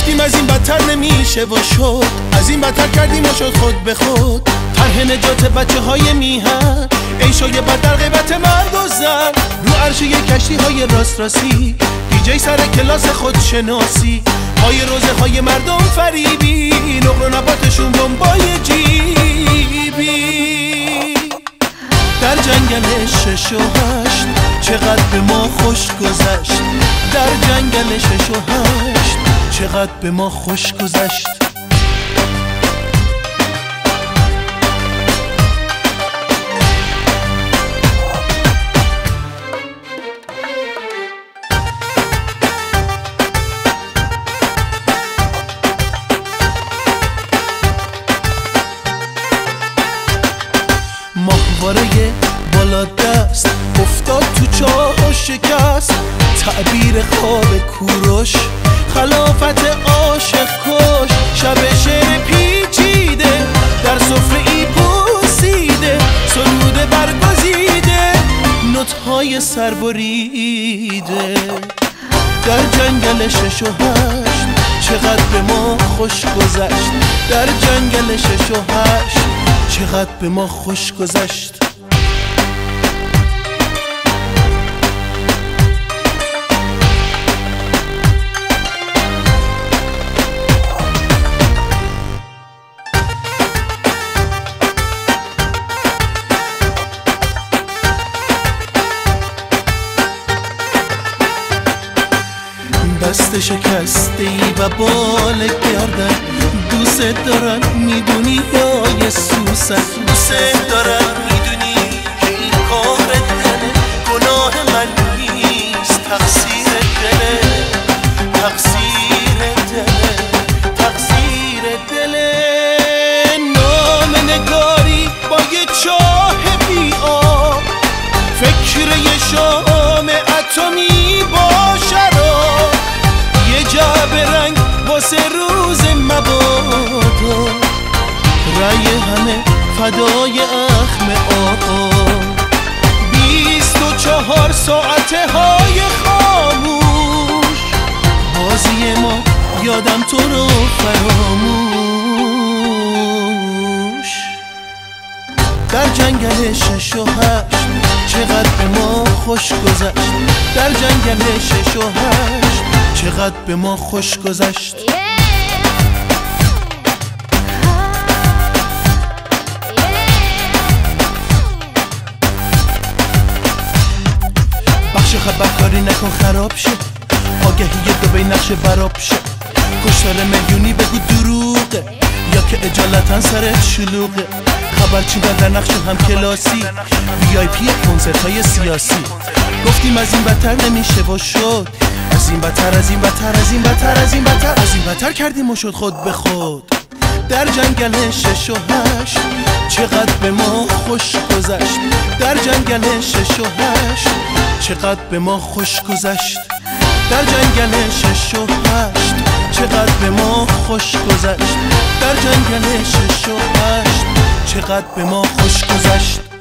گفتیم از این بدتر نمیشه و شد، از این بدتر کردیم و شد خود به خود. طرح نجات بچه های میهن، عیشای بد در غیبت مرد و زن، رو عرشه کشتی های راست راستی، دیجی سر کلاس خودشناسی، های روزه های مردم فریبی، نقل و نباتشون بمبای جیبی. در جنگل 6 و 8 چقدر به ما خوش گذشت، در جنگل 6 و 8 چقدر به ما خوش گذشت. ماهواره بالا دست افتاد تو چاه و شکست، تعبیر خواب کوروش خلافت عاشق کش. شب شعر پیچیده در سفره ای پوسیده، سرود برگزیده نوت‌های سربریده. در جنگل 6 و 8 چقدر به ما خوش گذشت، در جنگل 6 و 8 چقدر به ما خوش گذشت. دست شکسته ای و بال گردن، دوست دارم میدونی یا یه سوسن، دوست دارم میدونی که این کار دله، گناه من نیست، تقصیر دله، تقصیر دله، تقصیر دله. نام نگاری با یه چاه بی آب، فکر یه شام اتمی با شراب، یه جعب رنگ واسه روز مبادا، رأی همه فدای اخم آقا. 24 ساعته های خاموش، بازی ما یادم تو رو فراموش. در جنگل 6 و 8 چقدر به ما خوش گذشت، در جنگل 6 و 8 چقدر به ما خوش گذشت. بخش خبرکاری نکن خراب شه، آگهی دو نقش براب شه، کشتار میلیونی بگو دروغه یا که اجالتا سرت شلوغه. خبرچی در نقش هم کلاسی، VIP کنسرت های سیاسی. گفتیم از این بدتر نمیشه و شد، از این بدتر، از این بدتر، از این بدتر، از این بدتر، از این بدتر کردیم و شد خود به خود. در جنگل 6 و 8 چقدر به ما خوش گذشت، در جنگل 6 و 8 چقدر به ما خوش گذشت، در جنگل 6 و 8 چقدر به ما خوش گذشت، در جنگل 6 و 8 چقدر به ما خوش گذشت.